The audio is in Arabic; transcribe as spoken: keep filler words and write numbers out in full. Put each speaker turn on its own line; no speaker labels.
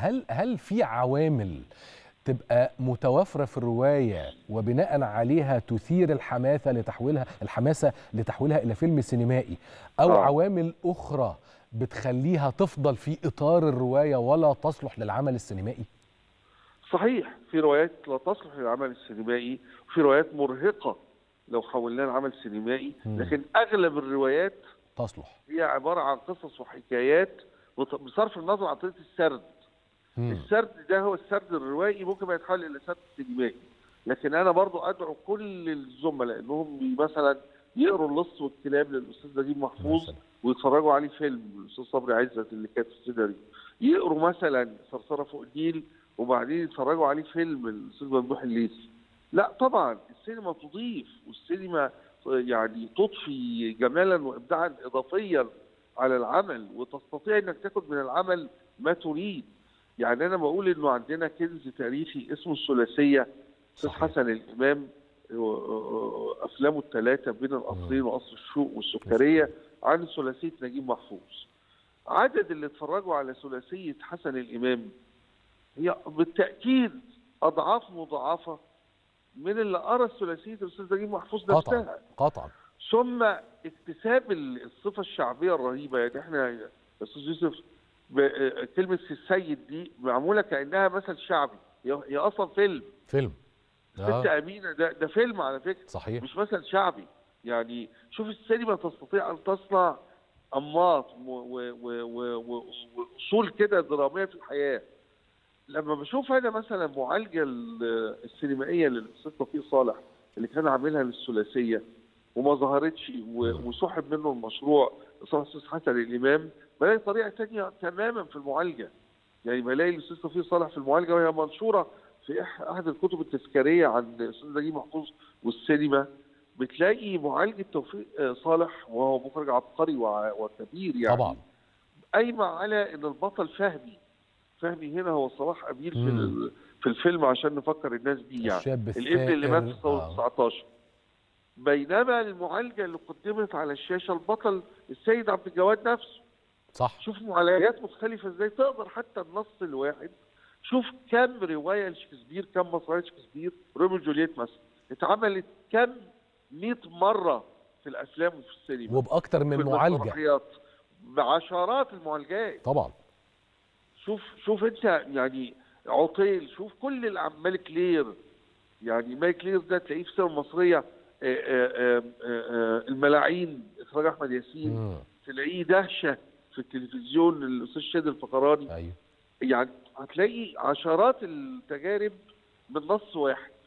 هل هل في عوامل تبقى متوافرة في الرواية وبناء عليها تثير الحماسة لتحويلها الحماسة لتحويلها إلى فيلم سينمائي، أو
آه.
عوامل أخرى بتخليها تفضل في إطار الرواية ولا تصلح للعمل السينمائي؟
صحيح، في روايات لا تصلح للعمل السينمائي، وفي روايات مرهقة لو حولناها لعمل سينمائي، لكن أغلب الروايات
تصلح.
هي عبارة عن قصص وحكايات بصرف النظر عن طريقة السرد. مم. السرد ده هو السرد الروائي، ممكن ما يتحول إلى سرد سينمائي. لكن أنا برضو أدعو كل الزملاء إنهم مثلا يقروا اللص والكلاب للأستاذ نجيب محفوظ مثلا، ويتفرجوا عليه فيلم الأستاذ صبري عزت اللي كانت في السيناريو. يقروا مثلا صرصرة فوق النيل وبعدين يتفرجوا عليه فيلم الأستاذ ممدوح الليثي. لا طبعا السينما تضيف، والسينما يعني تضفي جمالا وإبداعا إضافيا على العمل، وتستطيع انك تاخد من العمل ما تريد. يعني انا بقول انه عندنا كنز تاريخي اسمه الثلاثيه، استاذ حسن الامام، افلامه الثلاثه بين القصرين وقصر الشوق والسكريه عن ثلاثيه نجيب محفوظ. عدد اللي اتفرجوا على ثلاثيه حسن الامام هي بالتاكيد اضعاف مضاعفه من اللي قرا ثلاثيه الاستاذ نجيب محفوظ نفسها.
قطعا قطعا.
ثم اكتساب الصفه الشعبيه الرهيبه. يعني احنا يا استاذ يوسف كلمه السيد دي معموله كانها مثل شعبي، هي اصلا فيلم
فيلم
آه. ست امينه ده ده فيلم على فكره،
صحيح،
مش مثل شعبي. يعني شوف السينما تستطيع ان تصنع انماط واصول كده دراميه في الحياه. لما بشوف انا مثلا معالجه السينمائيه للاستاذ توفيق صالح اللي كان عاملها للثلاثيه وما ظهرتش وسحب منه المشروع الاستاذ حسن الامام، بلاقي طريقه ثانيه تماما في المعالجه. يعني بلاقي الاستاذ توفيق صالح في المعالجه وهي منشوره في احد الكتب التذكاريه عن الاستاذ نجيب محفوظ والسينما، بتلاقي معالجه توفيق صالح وهو مخرج عبقري وكبير يعني
طبعا
قايمه على ان البطل فهمي. فهمي هنا هو صلاح أمير في في الفيلم عشان نفكر الناس بيه، يعني الابن اللي مات في ثوره تسعتاشر. بينما المعالجه اللي قدمت على الشاشه البطل السيد عبد الجواد نفسه.
صح.
شوف معالجات مختلفه ازاي تقدر حتى النص الواحد. شوف كم روايه لشكسبير، كم مسرحيه شكسبير، روميو وجولييت مثلا اتعملت كم مئة مره في الافلام وفي السينما
وباكثر من معالجه،
بعشرات المعالجات
طبعا.
شوف شوف انت يعني عطيل، شوف كل الاعمال، ملك لير، يعني ملك لير ده تلاقيه في السينما المصريه آآ آآ آآ الملاعين اخراج احمد ياسين، مم. تلاقيه دهشه في التلفزيون الاستاذ شادي الفقراني.
ايوه.
يعني هتلاقي عشرات التجارب من نص واحد.